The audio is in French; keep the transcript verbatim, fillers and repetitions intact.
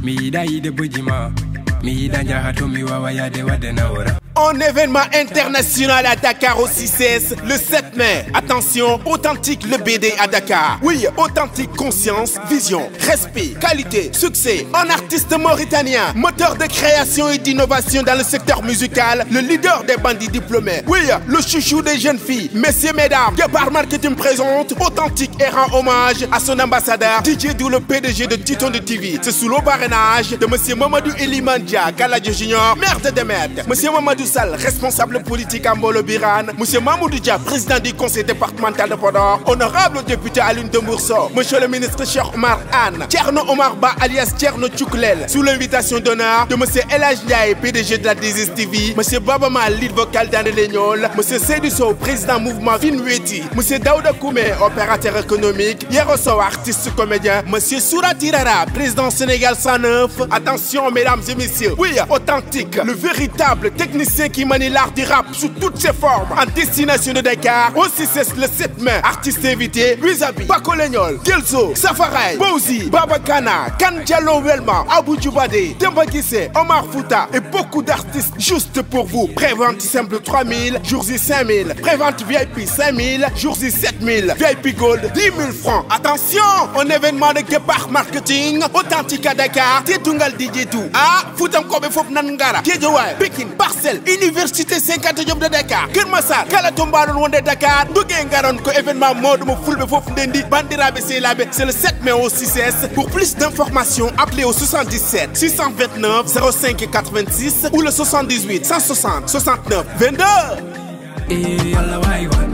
Un événement international à Dakar au six S le sept mai. Attention, Authentique le B D à Dakar. Oui, Authentique conscience, vision, respect, qualité, succès. Un artiste mauritanien, moteur de création et d'innovation dans le secteur musical, le leader des bandits diplômés. Oui, le chouchou des jeunes filles. Messieurs, mesdames, Gepard Marketing présente Authentique et rend hommage à son ambassadeur D J Dou, le P D G de Titon de T V. C'est sous le parrainage de Monsieur Mamadou Elimandja Galadjo Junior, maire de Demet. Monsieur Mamadou Sall, responsable politique à Mbolo Biran. Monsieur Mamoudou Dia, président du conseil départemental de Podor. Honorable député Alioune de Mourso. Monsieur le ministre Cheikh Omar Anne. Tcherno Omar Ba alias Tcherno Tchouklel. Sous l'invitation d'honneur de Monsieur El Hadj Ndiaye, P D G de la D S T V. Monsieur Baba Mal, lead vocal dans le Légnol. Monsieur Seydou Sow, président mouvement Finweti. Monsieur Daouda Koumé, opérateur économique. Yero Sow, artiste comédien. Monsieur Soura Tirara, président Sénégal cent neuf. Attention mesdames et messieurs. Oui, Authentique, le véritable technicien qui manie l'art du rap sous toutes ses formes. En destination de Dakar, au six S le sept mai. Artistes invités, Wizabi, Paco Legnol, Kelso, Safaray, Bouzi, Babakana, Kanjalo Welma, Abou Djoubade, Demba Guissé, Omar Fouta et beaucoup d'artistes juste pour vous. Prévente simple trois mille, jours y cinq mille. Prévente V I P cinq mille, jours y sept mille. V I P Gold dix mille francs. Attention, un événement de Gepard Marketing, Authentique à Dakar, Tétungal D J Dou. Ah, Foutam Kobe Fop Nangara, Guédiawaye, Pikine, Parcelles, Université cinquante Diop de Dakar, Keur Massar, Kala Tombalon Wonde Dakar, Dougué Ngaron ko événement mode mo fulbe fofu ndendi bandirabe c'est labé. C'est le sept mai au six S. Pour plus d'informations, appelez au soixante-dix-sept six cent vingt-neuf zéro cinq quatre-vingt-six ou le soixante-dix-huit cent soixante soixante-neuf vingt-deux.